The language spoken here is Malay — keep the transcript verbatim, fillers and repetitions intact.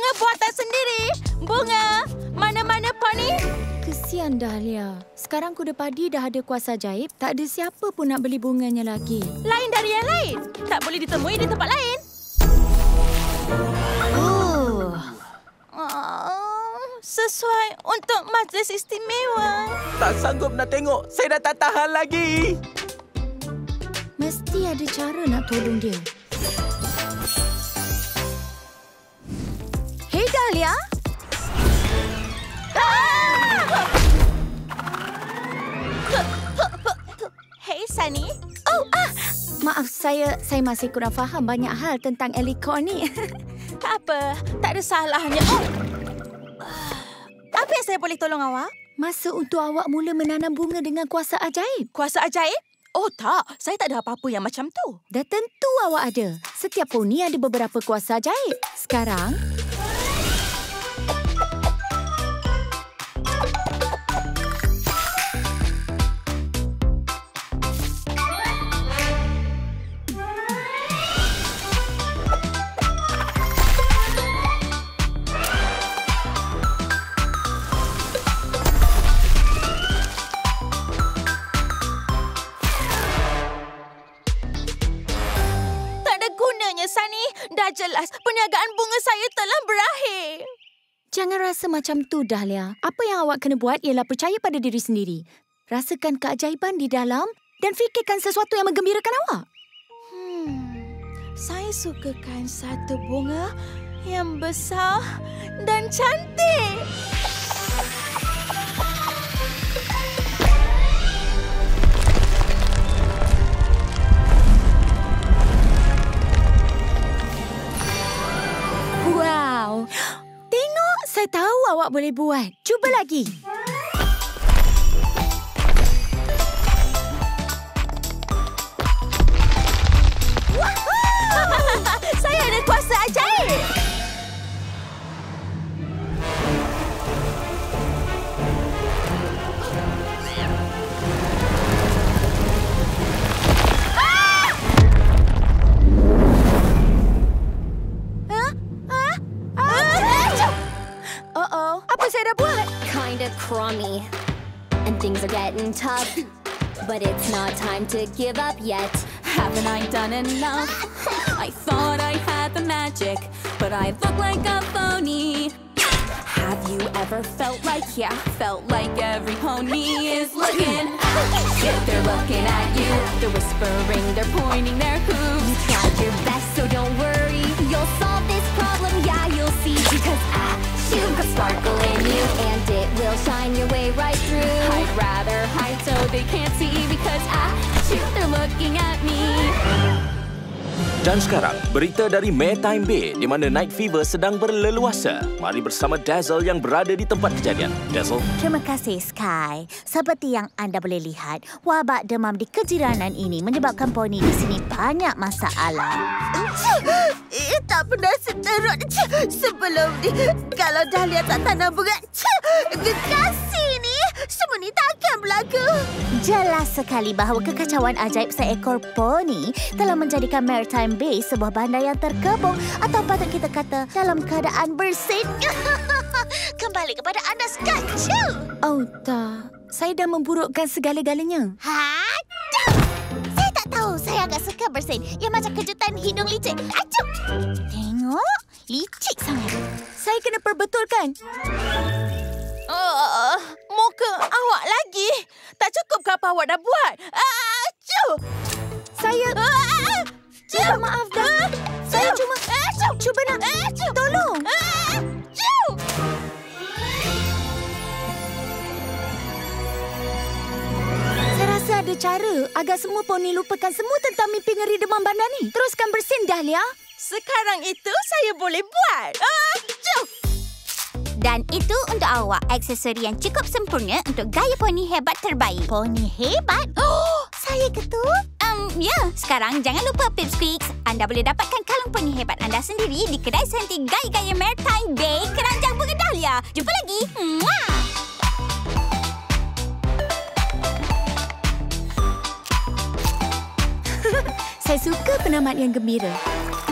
Bunga buatan sendiri. Bunga, mana-mana poni? Kesian Dahlia. Sekarang kuda padi dah ada kuasa ajaib. Tak ada siapa pun nak beli bunganya lagi. Lain dari yang lain. Tak boleh ditemui di tempat lain. Oh. Oh, sesuai untuk majlis istimewa. Tak sanggup nak tengok. Saya dah tak tahan lagi. Mesti ada cara nak tolong dia. Hei Dahlia. Hei Sunny. Oh, ah. Maaf, saya saya masih kurang faham banyak hal tentang Alicorn ni. Tak apa, tak ada salahnya. Oh. Apa yang saya boleh tolong awak? Masa untuk awak mula menanam bunga dengan kuasa ajaib. Kuasa ajaib? Oh tak, saya tak ada apa-apa yang macam tu. Dah tentu awak ada. Setiap poni ada beberapa kuasa ajaib. Sekarang... Sunny, dah jelas perniagaan bunga saya telah berakhir. Jangan rasa macam tu, Dahlia. Apa yang awak kena buat ialah percaya pada diri sendiri. Rasakan keajaiban di dalam dan fikirkan sesuatu yang menggembirakan awak. Hmm, saya sukakan satu bunga yang besar dan cantik. Wow. Tengok, saya tahu awak boleh buat. Cuba lagi. Saya ada kuasa ajaib. Uh-oh. Apa saya dah buat? Kinda crummy. And things are getting tough. But it's not time to give up yet. Haven't I done enough? I thought I had the magic, but I look like a phony. Have you ever felt like, yeah, felt like every pony is looking at you? They're looking at you, they're whispering, they're pointing their hooves. You tried your best, so don't worry. You'll solve this problem, yeah, you'll see. Because I, you've got sparkle in you, and it will shine your way right through. I'd rather hide so they can't see, because I, they're looking at me. Dan sekarang, berita dari Maritime Bay di mana Night Fever sedang berleluasa. Mari bersama Dazzle yang berada di tempat kejadian. Dazzle. Terima kasih, Sky. Seperti yang anda boleh lihat, wabak demam di kejiranan ini menyebabkan poni di sini banyak masalah. Eh, tak pernah seteruk sebelum ni. Kalau Dahlia tak tanam bunga, kekasih ni, semua ni takkan berlaku. Jelas sekali bahawa kekacauan ajaib seekor poni telah menjadikan Maritime Bay sebuah bandar yang terkebung, atau patut kita kata dalam keadaan bersin. Kembali kepada anda, Sky. Oh, tak. Saya dah memburukkan segala-galanya. Ha? Saya tak tahu. Saya agak suka bersin. Yang macam kejutan hidung licik. Acup! Tengok. Licik sangat. Saya kena perbetulkan. Uh, muka awak lagi. Tak cukup ke apa awak dah buat? Acuh! Saya... Uh, Minta maaf, dah. Saya cuma... Cuba nak... Tolong. Saya rasa ada cara agar semua poni lupakan semua tentang mimpi ngeri demam bandar ni. Teruskan bersin, Dahlia. Sekarang itu saya boleh buat. Acuh! Dan itu untuk awak, aksesori yang cukup sempurna untuk gaya poni hebat terbaik. Poni hebat? Oh, saya ke tu? Um, ya, sekarang jangan lupa Pipsqueaks. Anda boleh dapatkan kalung poni hebat anda sendiri di kedai senti gaya-gaya Maritime Bay, Keranjang Bunga Dahlia. Jumpa lagi. Mwah! Saya suka penamat yang gembira.